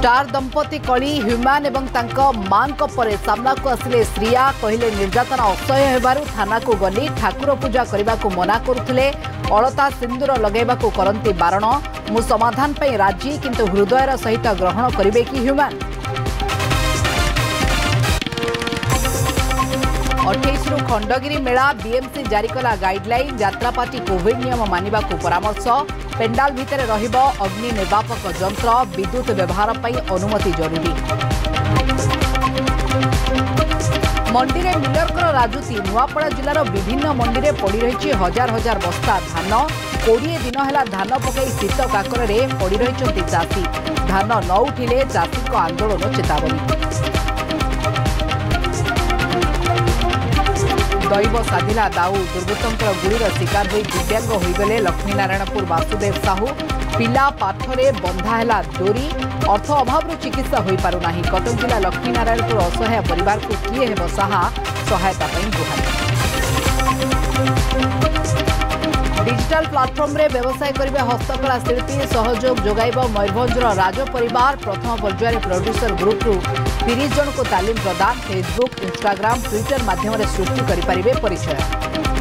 Star दंपति कली human एवं तांको मां परे सामना को आसिले श्रिया कहले निर्यातना असह्य हेबारु थाना को गली ठाकुर पूजा करने को मना करुथिले अलता सिंदूर लगेबा को करंती बारण मु समाधान पे राजी किंतु हृदयर सहित ग्रहण करिवे कि ह्यूमान 28 रु खंडगिरी मेला बीएमसी जारी कला गाइडलाइन यात्रा पार्टी कोविड नियम मानिबा को परामर्श पेंडाल भितर रहिबो अग्नि निर्वापक यंत्र विद्युत व्यवहार पई अनुमति जरूरी मंडी में मिलरकर राजुती नुआपड़ा जिलार विभिन्न मंडी में पड़ी रही हजार हजार बस्ता धान 20 दिन है धान पकई शीत काकर पड़ी रही चाषी धान न उठिले चाषी आंदोलन चेतावनी दैव साधिला दाऊ दुर्बृत्तों गुड़ीर शिकार हो दिव्यांग होगले लक्ष्मीनारायणपुर वासुदेव साहू पिला पाठरे बंधा है डोरी अर्थ अभाव चिकित्सा हो पारना कटक जिला लक्ष्मीनारायणपुर असहाय परिवार को किए हेब साहा सहायता गुहारि डिजिटल प्लाटफर्म रे व्यवसाय करिबे हस्तकला शिल्पी सहयोग जोगाइब मयूरभंजर राज परिवार प्रथम पर्यायर प्रोड्यूसर ग्रुप रु 30 जन को तालीम प्रदान फेसबुक इंस्टाग्राम ट्विटर माध्यम सृष्टि करि परिबे परिचय।